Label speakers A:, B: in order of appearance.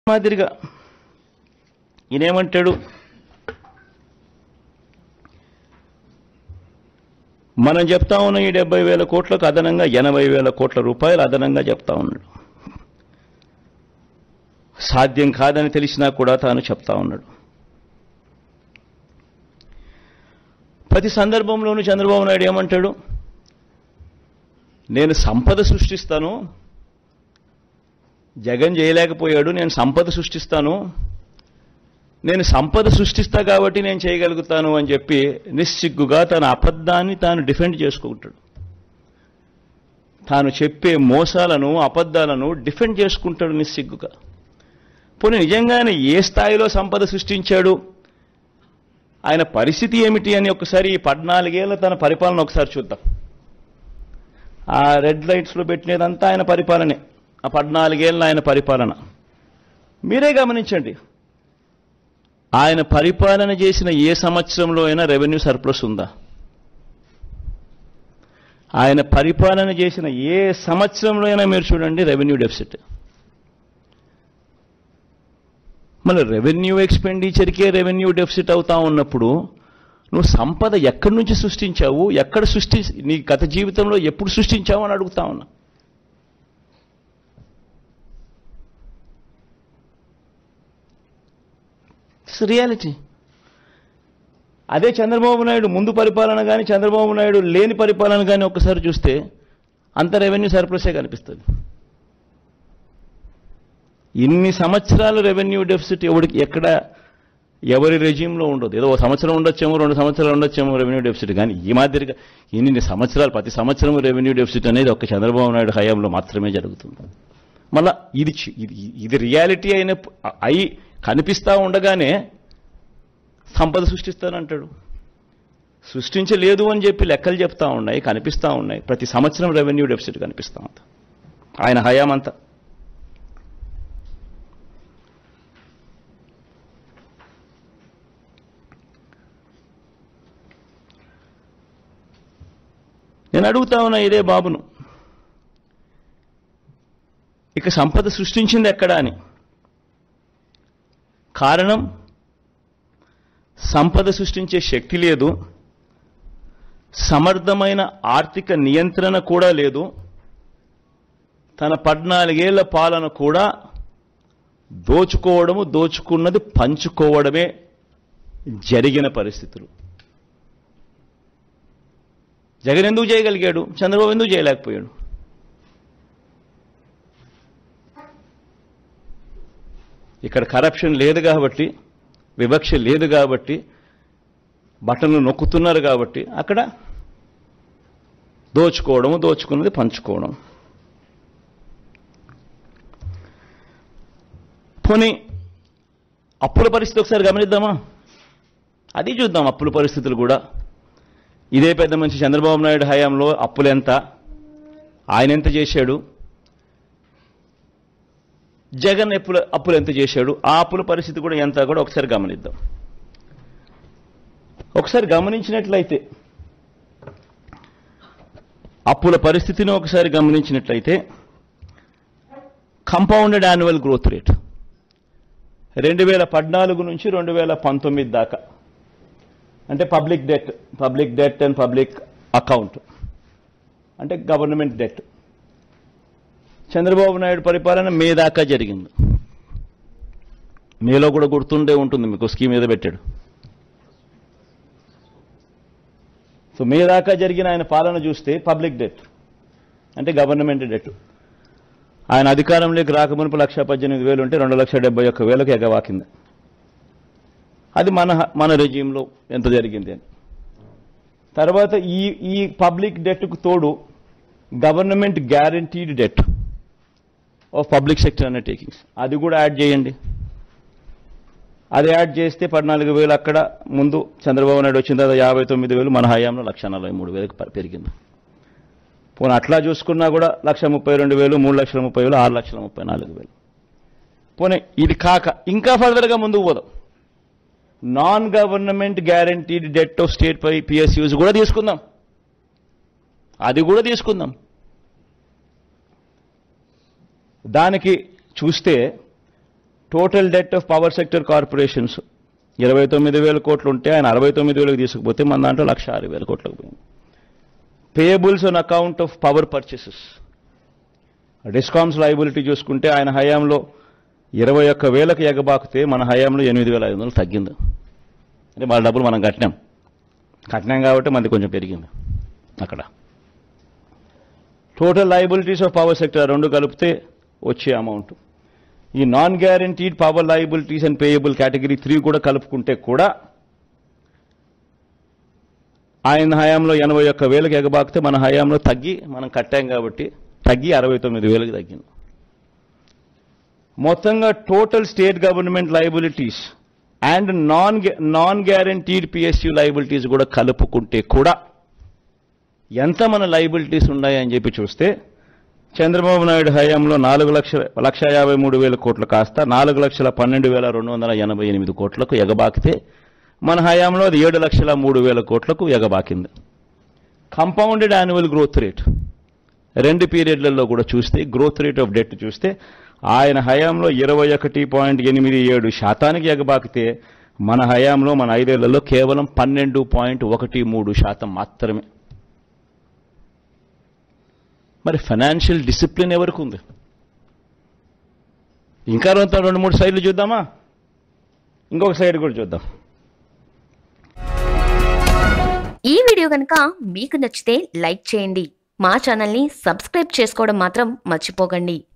A: మాదిరిగా ఈయనేమంటాడు, మనం చెప్తా ఉన్న ఈ 70,000 కోట్లకు అదనంగా 80,000 కోట్ల రూపాయలు అదనంగా చెప్తా ఉన్నాడు. సాధ్యం కాదని తెలిసినా కూడా తాను చెప్తా ఉన్నాడు. ప్రతి సందర్భంలోనూ చంద్రబాబు నాయుడు ఏమంటాడు, నేను సంపద సృష్టిస్తాను, జగన్ చేయలేకపోయాడు, నేను సంపద సృష్టిస్తాను, నేను సంపద సృష్టిస్తా కాబట్టి నేను చేయగలుగుతాను అని చెప్పి నిస్సిగ్గుగా తన అబద్ధాన్ని తాను డిఫెండ్ చేసుకుంటాడు. తాను చెప్పే మోసాలను అబద్ధాలను డిఫెండ్ చేసుకుంటాడు నిస్సిగ్గుగా. పోనీ నిజంగానే ఏ స్థాయిలో సంపద సృష్టించాడు, ఆయన పరిస్థితి ఏమిటి అని ఒకసారి ఈ 14 ఏళ్ల తన పరిపాలన ఒకసారి చూద్దాం. ఆ రెడ్ లైట్స్లో పెట్టినదంతా ఆయన పరిపాలనే, ఆ 14 ఏళ్ళ ఆయన పరిపాలన మీరే గమనించండి. ఆయన పరిపాలన చేసిన ఏ సంవత్సరంలో అయినా రెవెన్యూ సర్ప్లస్ ఉందా? ఆయన పరిపాలన చేసిన ఏ సంవత్సరంలో అయినా మీరు చూడండి రెవెన్యూ డెఫిసిట్. మళ్ళీ రెవెన్యూ ఎక్స్పెండిచర్కే రెవెన్యూ డెఫిసిట్ అవుతా ఉన్నప్పుడు నువ్వు సంపద ఎక్కడి నుంచి సృష్టించావు, ఎక్కడ నీ గత జీవితంలో ఎప్పుడు సృష్టించావు అని అడుగుతా ఉన్నా. రియాలిటీ. అదే చంద్రబాబు నాయుడు ముందు పరిపాలన కానీ చంద్రబాబు నాయుడు లేని పరిపాలన కానీ ఒక్కసారి చూస్తే అంత రెవెన్యూ సర్ప్లసే కనిపిస్తుంది. ఇన్ని సంవత్సరాలు రెవెన్యూ డెఫిసిట్ ఎక్కడ ఎవరి రెజ్యూమ్లో ఉండదు. ఏదో 1 సంవత్సరం ఉండొచ్చేమో, 2 సంవత్సరాలు ఉండొచ్చేమో రెవెన్యూ డెఫిసిట్, కానీ ఈ మాదిరిగా ఇన్ని సంవత్సరాలు ప్రతి సంవత్సరం రెవెన్యూ డెఫిసిట్ అనేది ఒక్క చంద్రబాబు నాయుడు హయాంలో మాత్రమే జరుగుతుంది. మళ్ళా ఇది రియాలిటీ అయి కనిపిస్తూ ఉండగానే సంపద సృష్టిస్తానంటాడు. సృష్టించలేదు అని చెప్పి లెక్కలు చెప్తా ఉన్నాయి, కనిపిస్తూ ఉన్నాయి. ప్రతి సంవత్సరం రెవెన్యూ డెఫిసిట్ కనిపిస్తూ ఉంది ఆయన హయాం అంతా. నేను అడుగుతా ఉన్నా ఇదే బాబును, ఇక సంపద సృష్టించింది ఎక్కడా అని. కారణం, సంపద సృష్టించే శక్తి లేదు, సమర్థమైన ఆర్థిక నియంత్రణ కూడా లేదు, తన 14 ఏళ్ల పాలన కూడా దోచుకోవడము, దోచుకున్నది పంచుకోవడమే జరిగిన పరిస్థితులు. జగన్ ఎందుకు చేయగలిగాడు, చంద్రబాబు ఎందుకు చేయలేకపోయాడు? ఇక్కడ కరప్షన్ లేదు కాబట్టి, వివక్ష లేదు కాబట్టి, బటన్లు నొక్కుతున్నారు కాబట్టి అక్కడ దోచుకోవడము, దోచుకున్నది పంచుకోవడం. పోనీ అప్పుల పరిస్థితి ఒకసారి గమనిద్దామా? అది చూద్దాం. అప్పుల పరిస్థితులు కూడా ఇదే పెద్ద మనిషి చంద్రబాబు నాయుడు హయాంలో అప్పులు ఎంత, ఆయన ఎంత చేశాడు, జగన్ అప్పులు ఎంత చేశాడు, ఆ అప్పుల పరిస్థితి కూడా ఎంత కూడా ఒకసారి గమనిద్దాం. ఒకసారి గమనించినట్లయితే, అప్పుల పరిస్థితిని ఒకసారి గమనించినట్లయితే, కంపౌండెడ్ యాన్యువల్ గ్రోత్ రేట్ 2014 నుంచి 2019 దాకా, అంటే public debt and public account అంటే గవర్నమెంట్ డెట్, చంద్రబాబు నాయుడు పరిపాలన మే దాకా జరిగింది. మేలో కూడా గుర్తుండే ఉంటుంది మీకు, స్కీమ్ ఏదో పెట్టాడు. సో మే దాకా జరిగిన ఆయన పాలన చూస్తే పబ్లిక్ డెట్ అంటే గవర్నమెంట్ డెట్, ఆయన అధికారంలోకి రాకమునుపు 1,18,000 ఉంటే 2,71,000కు ఎగవాకింది. అది మన రెజ్యూమ్లో ఎంత జరిగింది అని. తర్వాత ఈ పబ్లిక్ డెట్కు తోడు government guaranteed debt of public sector undertakings, అది కూడా యాడ్ చేయండి. అది యాడ్ చేస్తే 14,000 అక్కడ ముందు చంద్రబాబు నాయుడు వచ్చిన తర్వాత 59,000, మన హయాంలో 1,43,000 పెరిగింది. పోనీ అట్లా చూసుకున్నా కూడా 1,32,000, 3,30,000, 6,34,000. పోనీ ఇది కాక ఇంకా ఫర్దర్గా ముందుకు పోదాం. Non government guaranteed debt of state పై పిఎస్యూస్ కూడా తీసుకుందాం, అది కూడా తీసుకుందాం. దానికి చూస్తే total debt of power sector corporations 29,000 కోట్లు ఉంటే ఆయన 69,000 తీసుకుపోతే మన దాంట్లో 1,06,000 కోట్లకు పోయింది. Payables on account of power purchases, discoms liability చూసుకుంటే ఆయన హయాంలో 21,000కి ఎగబాకితే మన హయాంలో 8,500 తగ్గింది. అంటే వాళ్ళ డబ్బులు మనం కట్టినాం కాబట్టి మనది కొంచెం పెరిగింది అక్కడ. Total liabilities of power sector రెండు కలిపితే వచ్చే అమౌంట్, ఈ non guaranteed power liabilities and payable category 3 కూడా కలుపుకుంటే కూడా ఆయన హయాంలో 81,000కి ఎగబాకితే మన హయాంలో మనం కట్టాం కాబట్టి తగ్గి 69,000కి తగ్గింది. మొత్తంగా total state government liabilities and non guaranteed PSU liabilities కూడా కలుపుకుంటే కూడా ఎంత మన లయబిలిటీస్ ఉన్నాయని చెప్పి చూస్తే చంద్రబాబు నాయుడు హయాంలో 4,53,000 కోట్లు కాస్త 4,12,288 కోట్లకు ఎగబాకితే మన హయాంలో అది 7,03,000 కోట్లకు ఎగబాకింది. కంపౌండెడ్ యాన్యువల్ గ్రోత్ రేట్ రెండు పీరియడ్లలో కూడా చూస్తే గ్రోత్ రేట్ ఆఫ్ డెట్ చూస్తే ఆయన హయాంలో 21.87% ఎగబాకితే మన హయాంలో మన 5 ఏళ్లలో కేవలం 12.13% మాత్రమే. మరి ఫైనాన్షియల్ డిసిప్లిన్ ఎవరికి ఉంది? ఇంకా 2-3 సైడ్లు చూద్దామా? ఇంకొక సైడ్ కూడా చూద్దాం.
B: ఈ వీడియో కనుక మీకు నచ్చితే లైక్ చేయండి, మా ఛానల్ని సబ్స్క్రైబ్ చేసుకోవడం మాత్రం మర్చిపోకండి.